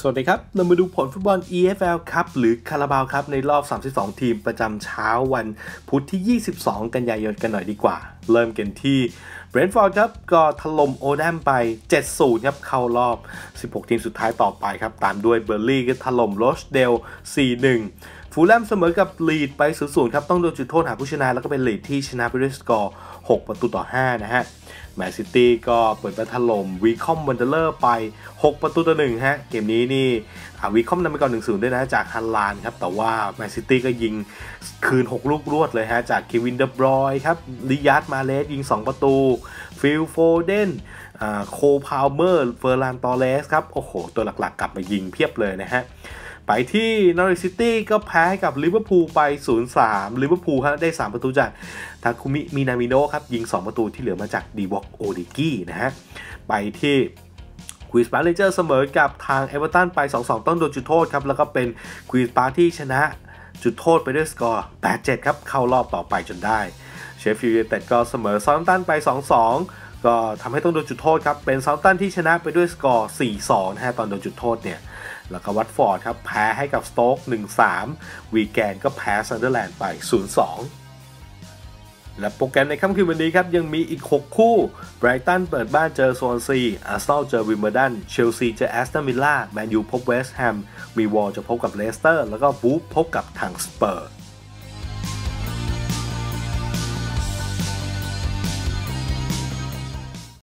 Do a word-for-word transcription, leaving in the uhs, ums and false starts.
สวัสดีครับเรามาดูผลฟุตบอล อี เอฟ แอล ครับหรือคาราบาวครับในรอบสามสิบสองทีมประจำเช้าวันพุธที่ยี่สิบสองกันยายนกันหน่อยดีกว่าเริ่มกันที่เบรนท์ฟอร์ดครับก็ถล่มโอแดมไป เจ็ดศูนย์ ครับเข้ารอบสิบหกทีมสุดท้ายต่อไปครับตามด้วยเบอร์ลี่ก็ถล่มโรชเดล สี่หนึ่ง ฟูลแลมเสมอกับลีดไป ศูนย์ ศูนย์ ครับต้องโดนจุดโทษหาผู้ชนะแล้วก็เป็นลีดที่ชนะไปด้วยสกอร์ หกประตูต่อห้านะฮะแมนซิตี้ก็เปิดบ้านถล่มวีคอมวันเดอร์ไปหกประตูต่อหนึ่งฮะเกมนี้นี่วีคอมนำไปก่อน หนึ่งศูนย์ ด้วยนะจากฮันลานครับแต่ว่าแมนซิตี้ก็ยิงคืนหกลูกรวดเลยฮะจากเควินเดบรอยครับลิยาร์ดมาเลสยิงสองประตูฟิลโฟเดนโคพาวเมอร์เฟอร์ลานตอเรสครับโอ้โหตัวหลักๆกลับมายิงเพียบเลยนะฮะไปที่นอริชซิตี้ก็แพ้ให้กับลิเวอร์พูลไป ศูนย์สาม ลิเวอร์พูลครับได้สามประตูจากทาคุมิมินามิโนะครับยิงสองประตูที่เหลือมาจากดีวอกโอดิกี้นะฮะไปที่ควีนส์พาร์คเรนเจอร์เสมอกับทางเอเวอร์ตันไป สองสอง ต้องโดนจุดโทษครับแล้วก็เป็นควีนส์พาร์คที่ชนะจุดโทษไปด้วยสกอร์ แปดเจ็ด ครับเข้ารอบต่อไปจนได้เชฟฟิลด์ยูไนเต็ดก็เสมอเซาท์แฮมป์ตันไป สองสอง ก็ทำให้ต้องโดนจุดโทษครับเป็นเซาท์แฮมป์ตันที่ชนะไปด้วยสกอร์ สี่สอง นะฮะตอนโดนจุดโทษเนี่ยแล้วก็วัตฟอร์ดครับแพ้ให้กับสโต๊ก หนึ่งสาม วีแกนก็แพ้ซันเดอร์แลนด์ไป ศูนย์สอง และโปรแกรมในค่ำคืนวันนี้ครับยังมีอีกหกคู่ไบรตันเปิดบ้านเจอโซนซีอาร์เซนอลเจอวิมเบิลดันเชลซีเจอแอสตันวิลล่าแมนยูพบเวสต์แฮมมีวอลจะพบกับเลสเตอร์แล้วก็วูฟพบกับทางสเปอร์